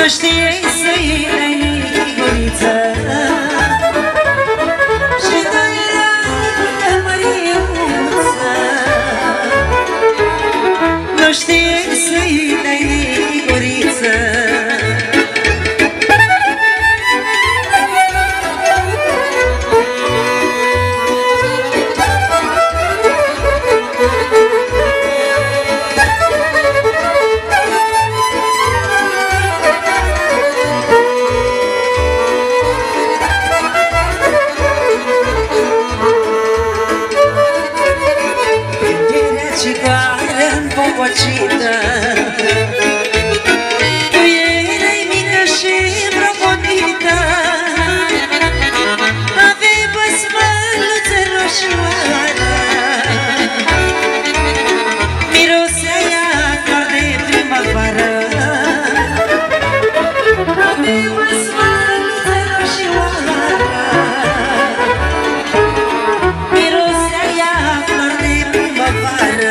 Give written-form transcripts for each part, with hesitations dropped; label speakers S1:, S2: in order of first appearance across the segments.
S1: Nu știai să-i dai linguriță și nu era măriuță. Nu știai să-i dai linguriță. Tu erai mică și propodită, aveai băsmăluță roșioară, mirosea ea doar de primăvară. Aveai băsmăluță roșioară, mirosea ea doar de primăvară.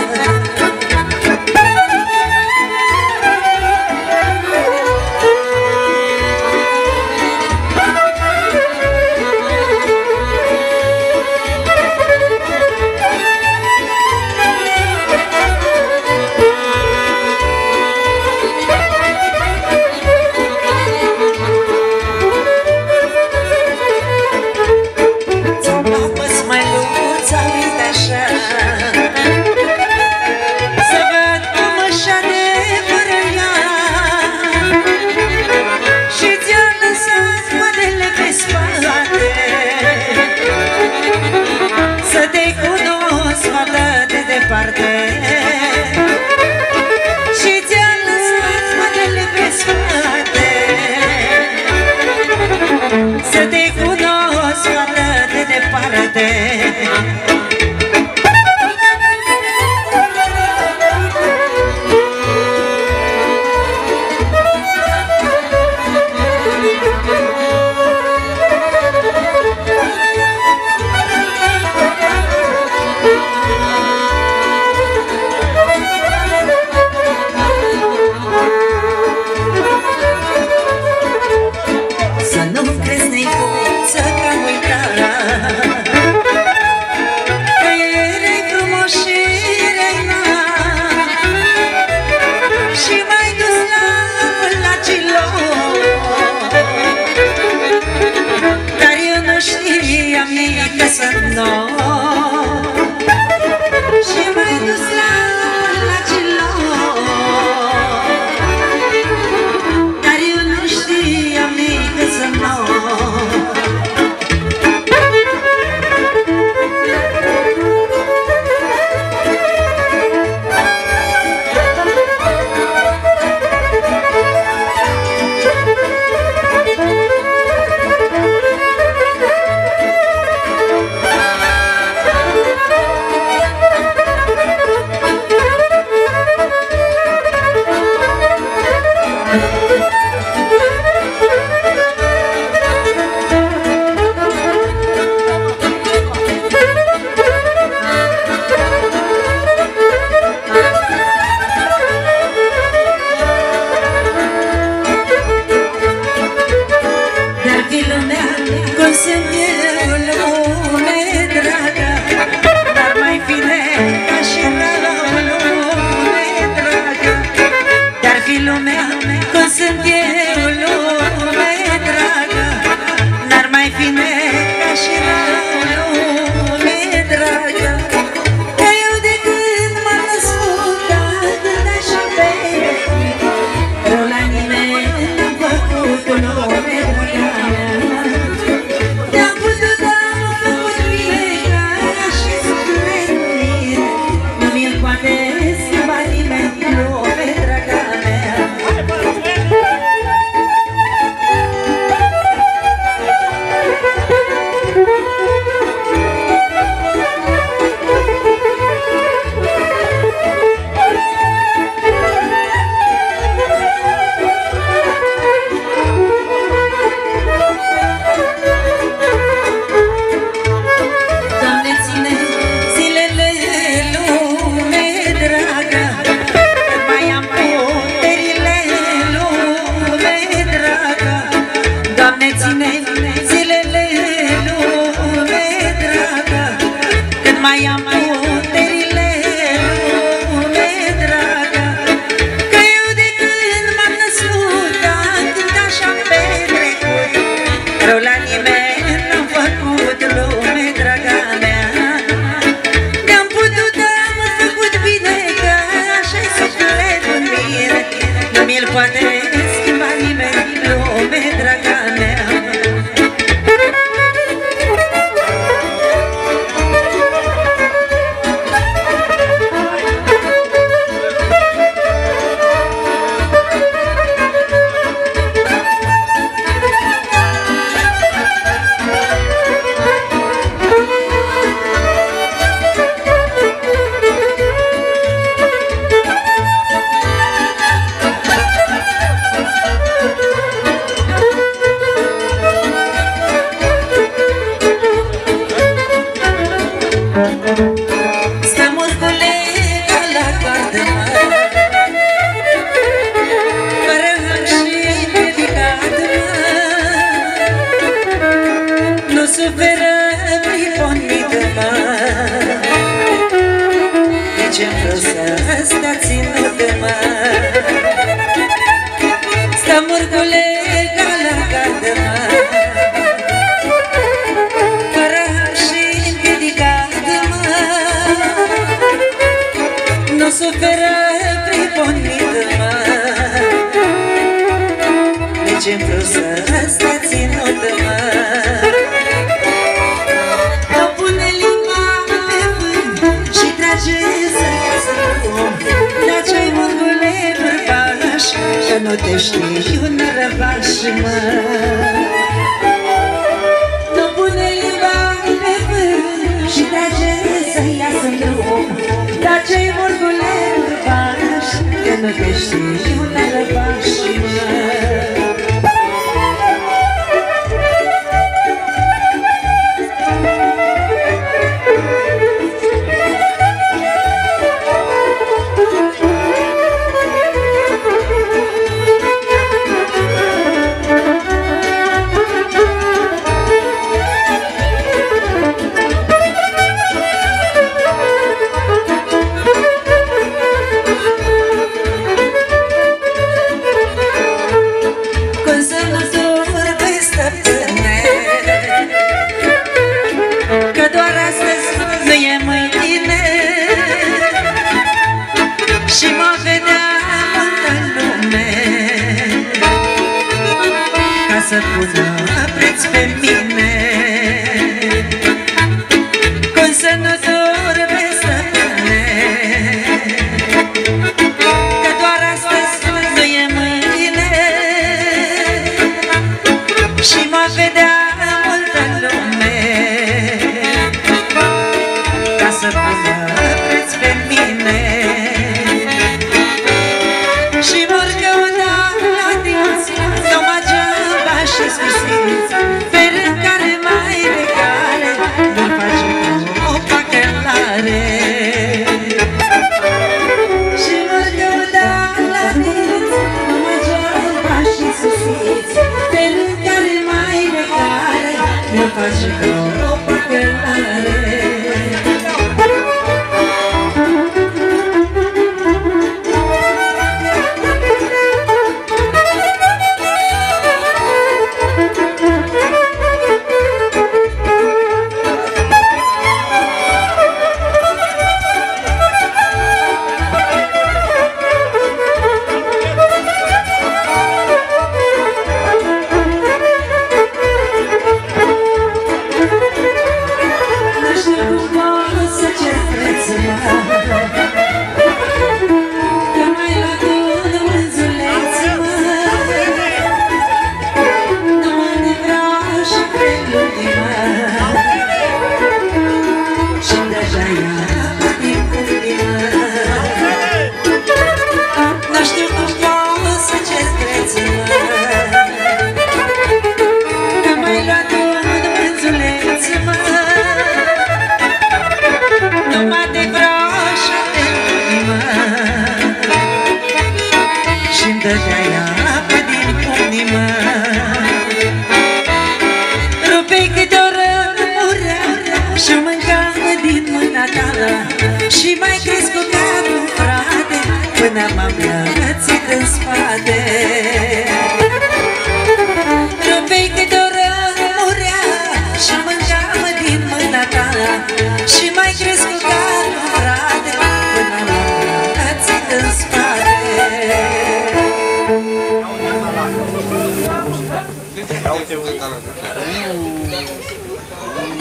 S1: Și ți-a lăsat mâinile pe spate, să te cunosc atât de departe. Și m-ai dus la cilor, dar eu nu știam nică să că nu te știi un răvaș, mă. Nu pune limba pe vânt și trage să iasă-n drum, dar ce-i morgule răvaș, că nu te știi un răvaș, mă. Să pună preț pe mine, cum să nu dorme stăpâne, că doar astăzi nu e mâine și mă vedea multă lume, ca să pună preț pe mine și vor căuta la dinți și sfârșiți, pe rând care mai de care nu face o pachelare și vor căuta la dinți, numai geaba și sfârșiți, pe rând care mai de care nu face o pachelare. Dădea apă din pumnii, mă. Rupei câte o rămurea și-o mânca din mâna ta și mai crescut ca un frate până m-am lățit în spate. Rupei câte o rămurea și-o mânca din mâna ta și mai crescut ca un frate până m-am lățit în spate. Ia uite,